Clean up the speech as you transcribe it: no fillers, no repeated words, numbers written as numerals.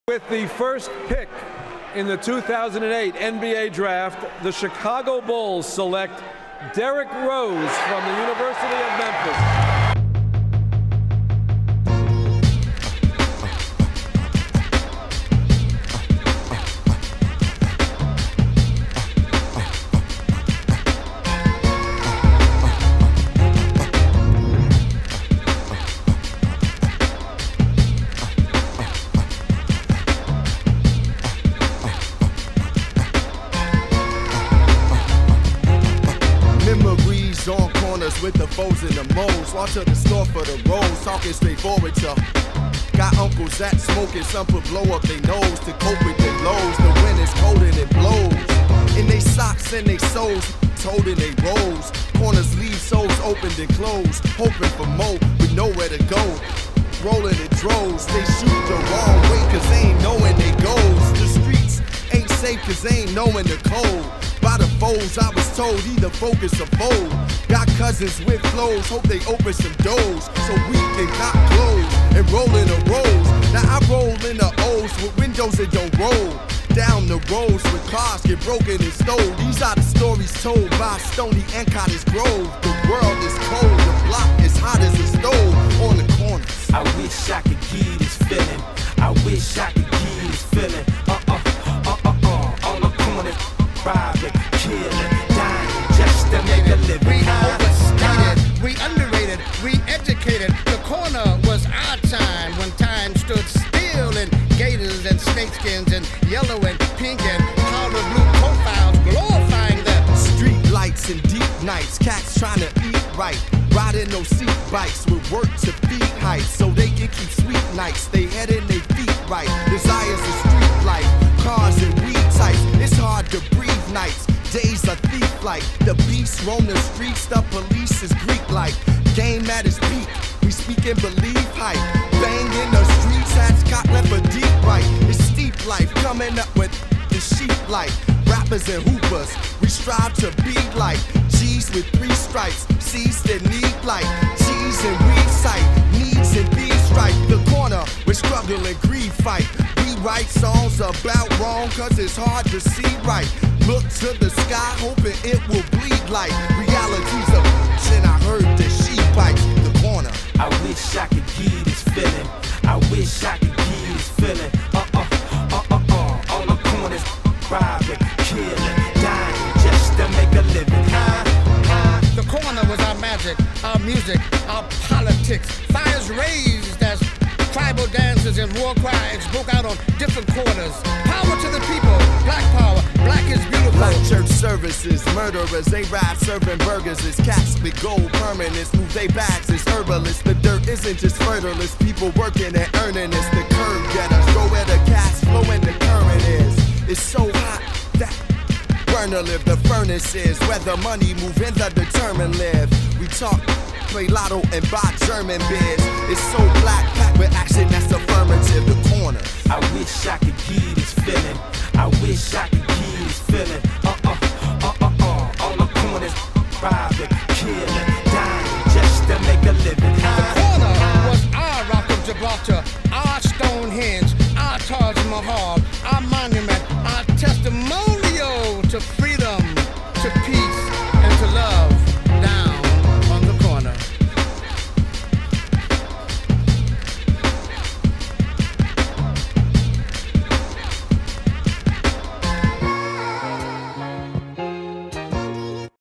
With the first pick in the 2008 NBA Draft, the Chicago Bulls select Derrick Rose from the University of Memphis. Memories on corners with the foes and the moles. Walk to the store for the rolls, talking straightforward, y'all. Got uncles that smoking, some put blow up their nose to cope with their lows. The wind is cold and it blows. In they socks and they soles, told in they rolls. Corners leave soles opened and closed, hoping for more with nowhere to go. Rolling in droves, they shoot the wrong way cause they ain't knowing they goes. The streets ain't safe cause they ain't knowing the code. By the foes, I was told either focus or fold. Got cousins with flows, hope they open some doors so we can got clothes and roll in the rolls. Now I roll in the O's with windows that don't roll. Down the roads with cars get broken and stole. These are the stories told by Stony and Cottage Grove. The world is cold, the block is hot as a stove on the corners. I wish I could give this feeling. I wish I could give this feeling. On the corners. Private, killing, dying, just to make a living. We overstated, we underrated, we educated. The corner was our time when time stood still in gators and snakeskins and yellow and pink and powder blue profiles glorifying the street lights and deep nights. Cats trying to eat right, riding those seat bikes with work to feed heights so they can keep sweet nights. They head in their feet right. Desires of street life, cars and weed types. It's hard to breathe nights, days are thief-like. The beast roam the streets, the police is Greek-like. Game at its peak, we speak and believe hype. Bang in the streets, hats caught left a deep right. It's steep life, coming up with the sheep life. Rappers and hoopers, we strive to be like G's with 3 stripes, C's that need light. G's and weed sight, needs and bees strike. The corner, we struggle and greed fight. We write songs about wrong cause it's hard to see right. Look to the sky, hoping it will bleed like reality's a bitch, and I heard that she bites the corner. I wish I could give this feeling. I wish I could give this feeling. On the corners, private, killing, dying, just to make a living. The corner was our magic, our music, our politics. Fires raised as tribal dances and war cries broke out on different corners. Power to the people, black power, black is beautiful. Black church services, murderers, they ride serving burgers. It's cats with gold permanents, move they bags, it's herbalists. The dirt isn't just fertile, it's people working and earning. It's the curve getters, go where the cash flow and the current is. It's so hot that burner live, the furnace is where the money move and the determined live. We talk, play lotto and buy German beers. It's so black, packed with action that's affirmative. The corner. I wish I could give this feeling. I wish I could give this feeling. On the corners, private, killing, dying, just to make a living. The corner was our Rock of Gibraltar, our Stonehenge, our Taj Mahal, our monument.